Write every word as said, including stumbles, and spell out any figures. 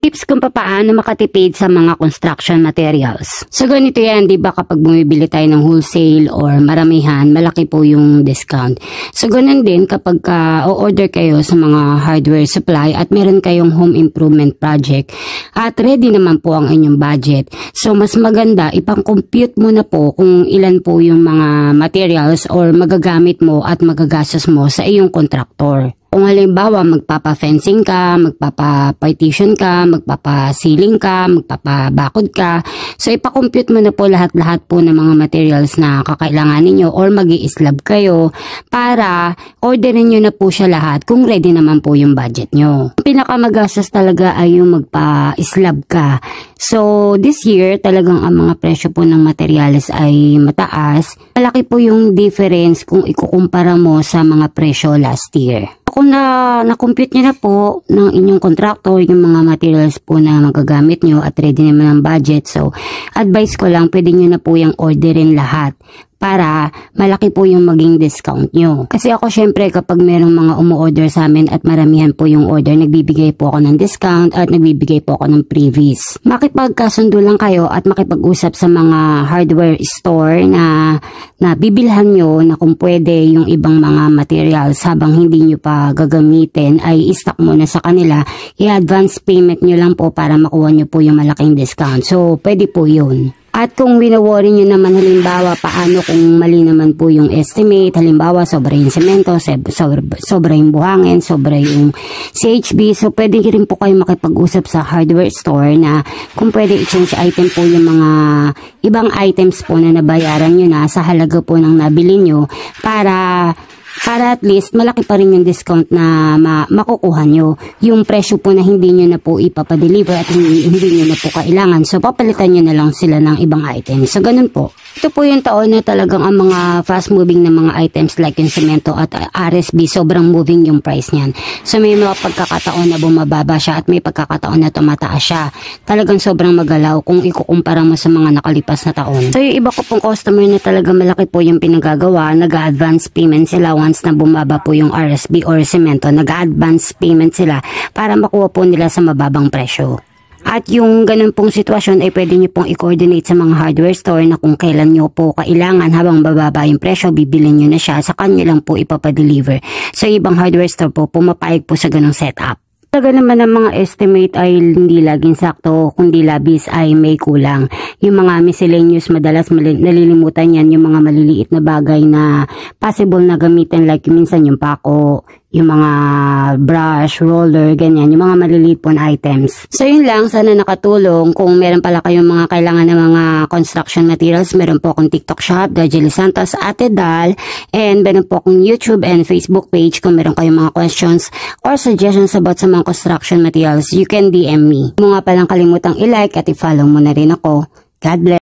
Tips kung paano makatipid sa mga construction materials. So ganito yan, di ba kapag bumibili tayo ng wholesale or maramihan, malaki po yung discount. So ganun din kapag ka o-order kayo sa mga hardware supply at meron kayong home improvement project at ready naman po ang inyong budget. So mas maganda, ipang-compute mo na po kung ilan po yung mga materials or magagamit mo at magagastos mo sa iyong contractor. Kung halimbawa magpapa-fencing ka, magpapa-partition ka, magpapa-ceiling ka, magpapa-bakod ka, so ipakompute mo na po lahat-lahat po ng mga materials na kakailangan ninyo or mag-i-slab kayo para orderin nyo na po siya lahat kung ready naman po yung budget nyo. Ang pinakamagastos talaga ay yung magpa-slab ka. So this year talagang ang mga presyo po ng materials ay mataas. Malaki po yung difference kung ikukumpara mo sa mga presyo last year. Kung na, na-compute nyo na po ng inyong contractor yung mga materials po na magagamit nyo at ready naman ang budget, so advice ko lang, pwede nyo na po yung orderin lahat para malaki po yung maging discount nyo. Kasi ako syempre kapag merong mga umu-order sa amin at maramihan po yung order, nagbibigay po ako ng discount at nagbibigay po ako ng previous. Makipagkasundo lang kayo at makipag-usap sa mga hardware store na, na bibilhan nyo na kung pwede yung ibang mga materials habang hindi nyo pa gagamitin ay i-stock muna sa kanila. I-advance payment nyo lang po para makuha nyo po yung malaking discount. So pwede po yun. At kung wino-worry nyo naman halimbawa paano kung mali naman po yung estimate, halimbawa sobra yung semento, sobra, sobra yung buhangin, sobra yung C H B, so pwede rin po kayo makipag-usap sa hardware store na kung pwede i-change item po yung mga ibang items po na nabayaran nyo na sa halaga po ng nabili nyo para para at least malaki pa rin yung discount na ma makukuha nyo. Yung presyo po na hindi nyo na po ipapadeliver at hindi, hindi nyo na po kailangan. So papalitan nyo na lang sila ng ibang items. So ganun po. Ito po yung taon na talagang ang mga fast moving na mga items like yung semento at R S B, sobrang moving yung price niyan. So may mga pagkakataon na bumababa siya at may pagkakataon na tumataas siya. Talagang sobrang magalaw kung ikukumpara mo sa mga nakalipas na taon. So yung iba ko pong customer na talagang malaki po yung pinagagawa, nag-advance payment sila once na bumaba po yung R S B or semento, nag-advance payment sila para makuha po nila sa mababang presyo. At yung ganun pong sitwasyon ay pwede nyo pong i-coordinate sa mga hardware store na kung kailan nyo po kailangan habang bababa yung presyo, bibilin nyo na siya, sa kanya lang po ipapadeliver. So ibang hardware store po, pumapayag po sa ganung setup. Talaga naman ang mga estimate ay hindi laging sakto, kundi labis ay may kulang. Yung mga miscellaneous madalas nalilimutan yan, yung mga maliliit na bagay na possible na gamitin like minsan yung pako, yung mga brush, roller, ganyan, yung mga maliliit po na items. So yun lang, sana nakatulong. Kung meron pala kayong mga kailangan ng mga construction materials, meron po akong TikTok shop, Darjely Santos, Ate Dal, and meron po akong YouTube and Facebook page. Kung meron kayong mga questions or suggestions about sa mga construction materials, you can D M me. Kung nga palang kalimutang i-like at i-follow mo na rin ako. God bless.